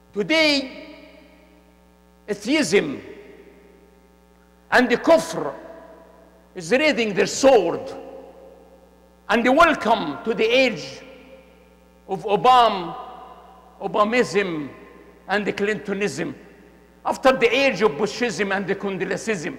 Today, atheism and the kufr is raising their sword, and they welcome to the age of Obamism and the Clintonism, after the age of Bushism and the Condoleezzaism.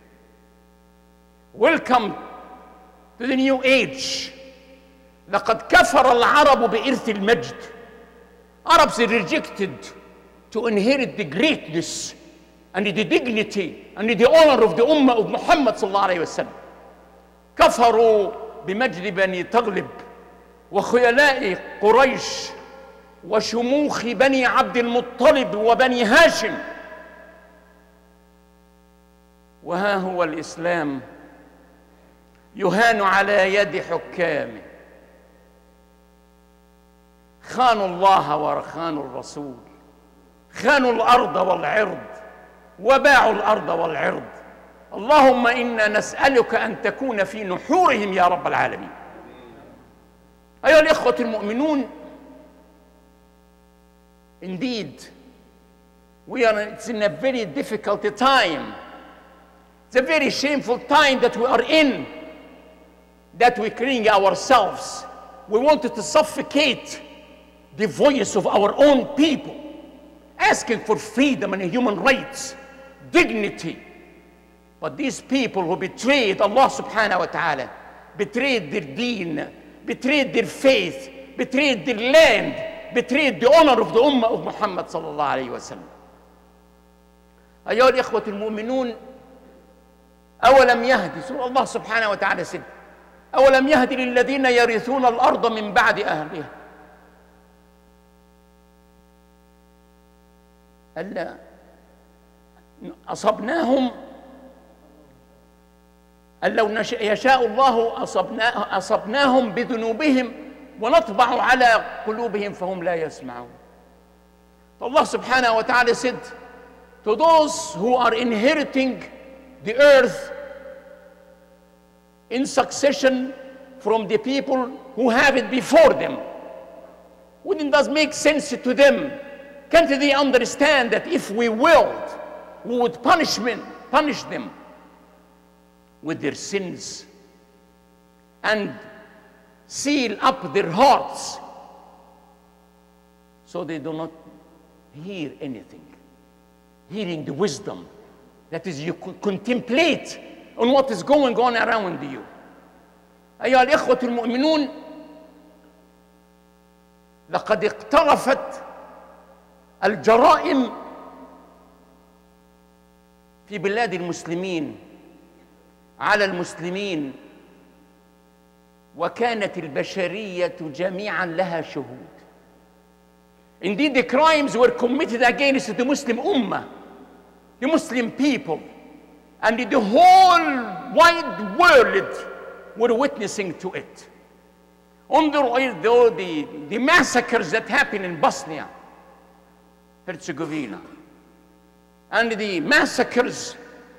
Welcome to the new age. لقد كفر العرب بإرث المجد. Arabs rejected to inherit the greatness and the dignity and the honor of the Ummah of Muhammad sallallahu alayhi wa sallam. كفروا بمجد بني تغلب وخيلاء قريش وشموخ بني عبد المطلب وبني هاشم. وها هو الإسلام يهان على يد حكامه. خانوا الله وخانوا الرسول، خانوا الأرض والعرض وباعوا الأرض والعرض. اللهم إنا نسألك أن تكون في نحورهم يا رب العالمين. أيها الإخوة المؤمنون, indeed, it's in a very difficult time. It's a very shameful time that we are in, that we bring ourselves. We wanted to suffocate the voice of our own people, asking for freedom and human rights, dignity. But these people who betrayed Allah subhanahu wa ta'ala, betrayed their deen, betrayed their faith, betrayed their land, betrayed the honor of the Ummah of Muhammad sallallahu alayhi wa sallam. أيها الإخوة المؤمنون, أولم يهدي, so Allah subhanahu wa ta'ala said, أولم يهدي للذين يرثون الأرض من بعد أهلها ألا أصبناهم أن لو يشاء الله أصبناهم بذنوبهم ونطبع على قلوبهم فهم لا يسمعون. Allah subhanahu wa ta'ala said to those who are inheriting the earth in succession from the people who have it before them, wouldn't that make sense to them? Can't they understand that if we willed, we would punish them with their sins and seal up their hearts so they do not hear anything, hearing the wisdom, that is, you contemplate on what is going on around you. أيها الإخوة المؤمنون, لقد اقترفت الجرائم في بلاد المسلمين على المسلمين, وكانت البشرية جميعا لها شهود. Indeed, the crimes were committed against the Muslim Ummah, the Muslim people, and the whole wide world were witnessing to it. On the massacres that happened in Bosnia, Herzegovina, and the massacres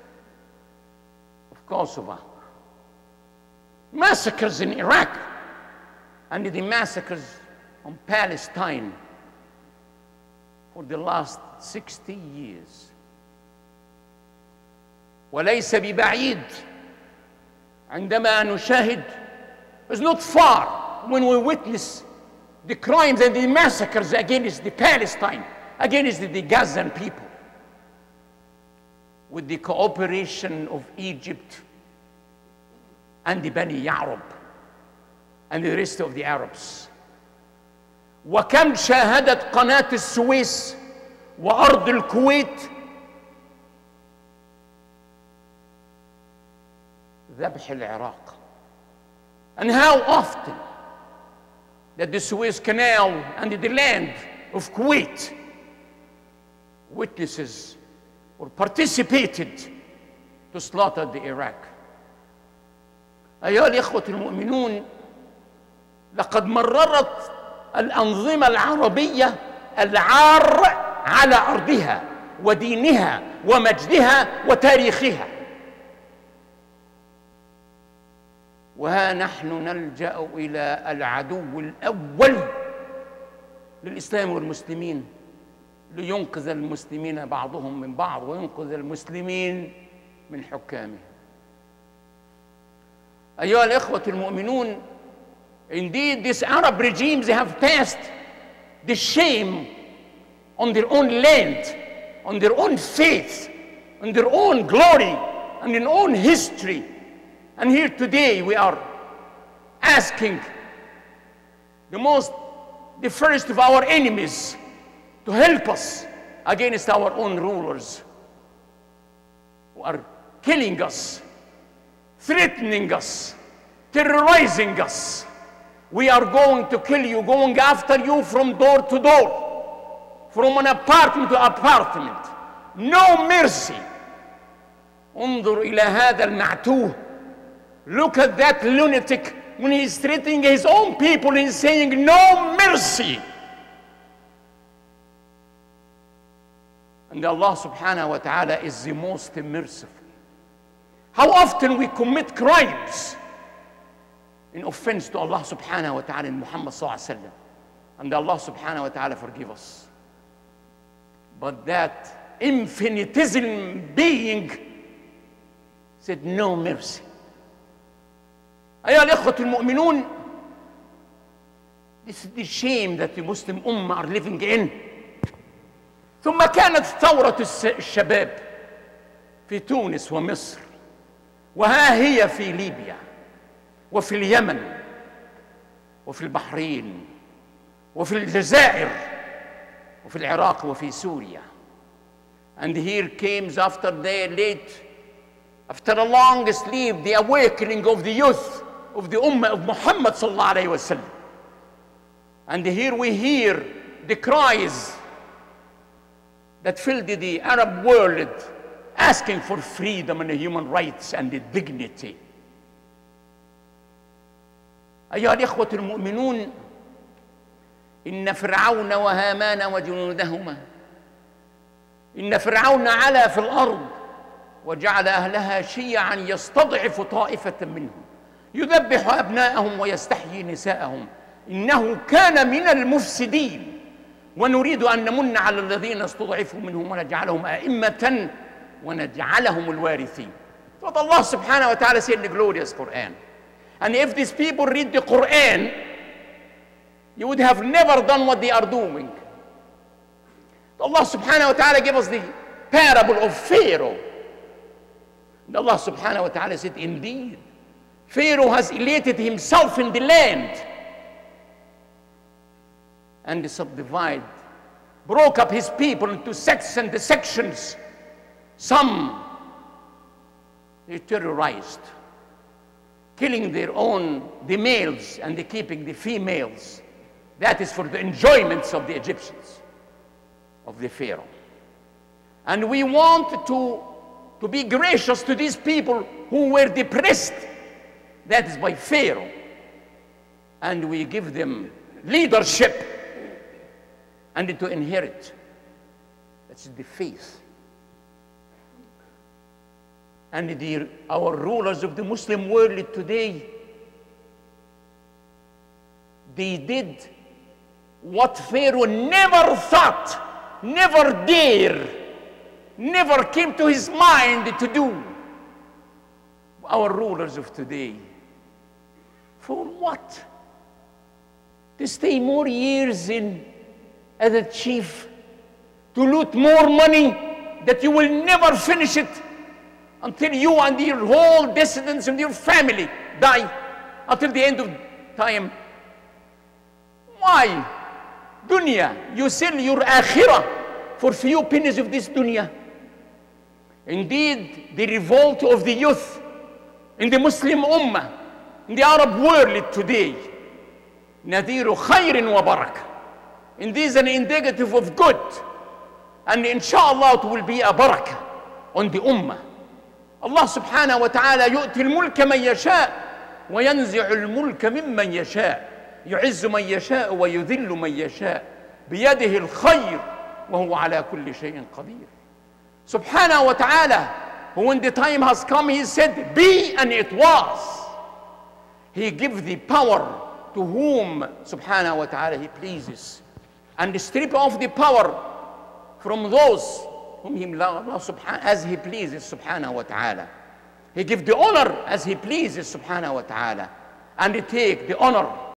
of Kosovo, massacres in Iraq, and the massacres on Palestine for the last 60 years. وليس ببعيد عندما نشاهد, it's not far when we witness the crimes and the massacres against the Palestine, against the Gazan people, with the cooperation of Egypt and the Bani Ya'rub and the rest of the Arabs. وكم شاهدت قناة السويس وأرض الكويت ذبح العراق. And how often that the Suez Canal and the land of Kuwait witnesses or participated to slaughter the Iraq. أيها الإخوة المؤمنون, لقد مررت الأنظمة العربية العار على أرضها ودينها ومجدها وتاريخها, وها نحن نلجأ إلى العدو الأول للإسلام والمسلمين, لينقذ المسلمين بعضهم من بعض وينقذ المسلمين من حكامهم. أيها الإخوة المؤمنون, indeed these Arab regimes have passed the shame on their own land, on their own faith, on their own glory, and their own history. And here today we are asking the first of our enemies to help us against our own rulers who are killing us, threatening us, terrorizing us. We are going to kill you, going after you from door to door, from an apartment to apartment. No mercy. انظر إلى هذا المعتوه. Look at that lunatic when he's threatening his own people and saying no mercy. And Allah subhanahu wa ta'ala is the most merciful. How often we commit crimes in offense to Allah subhanahu wa ta'ala and Muhammad sallallahu alayhi wa sallam. And Allah subhanahu wa ta'ala forgive us. But that infinitesimal being said no mercy. أيها الإخوة المؤمنون, this is the shame that the Muslim Ummah are living in. ثم كانت ثورة الشباب في تونس ومصر, وها هي في ليبيا وفي اليمن وفي البحرين وفي الجزائر وفي العراق وفي سوريا. And here comes after a long sleep, the awakening of the youth of the Ummah of Muhammad sallallahu alayhi wa sallam. And here we hear the cries that filled the Arab world asking for freedom and human rights and dignity. أيها الإخوة المؤمنون, إن فرعون وهامان وجنودهما إن فرعون علا في الأرض وجعل أهلها شيعا يستضعف طائفة منهم يذبح أبناءهم ويستحيي نساءهم إنه كان من المفسدين ونريد أن نمن على الذين استضعفوا منهم ونجعلهم أئمة ونجعلهم الوارثين. What Allah subhanahu wa ta'ala said in the glorious Quran. And if these people read the Quran, you would have never done what they are doing. Allah subhanahu wa ta'ala gave us the parable of Pharaoh. And Allah subhanahu wa ta'ala said, indeed, Pharaoh has elated himself in the land and subdivided, broke up his people into sects and sections. Some they terrorized, killing the males and keeping the females. That is for the enjoyments of the Egyptians, of the Pharaoh. And we want to be gracious to these people who were depressed. That is by Pharaoh. And we give them leadership and to inherit. That's the faith. And our rulers of the Muslim world today, they did what Pharaoh never thought, never dared, never came to his mind to do. Our rulers of today, for what? To stay more years as a chief, to loot more money that you will never finish it until you and your whole descendants and your family die until the end of time. Why? Dunya. You sell your akhirah for few pennies of this dunya. Indeed, the revolt of the youth in the Muslim Ummah, in the Arab world today, نذير خير وبركة. Indeed, is an indicative of good. And inshallah it will be a barakah on the Ummah. Allah subhanahu wa ta'ala يؤتي الملك من يشاء وينزع الملك ممن يشاء يعز من يشاء ويذل من يشاء بيده الخير وهو على كل شيء قدير. Subhanahu wa ta'ala, when the time has come, he said, be, and it was. He gives the power to whom subhanahu wa ta'ala he pleases, and strip off the power from those whom He loves as He pleases subhanahu wa ta'ala. He gives the honor as He pleases subhanahu wa ta'ala. And He take the honor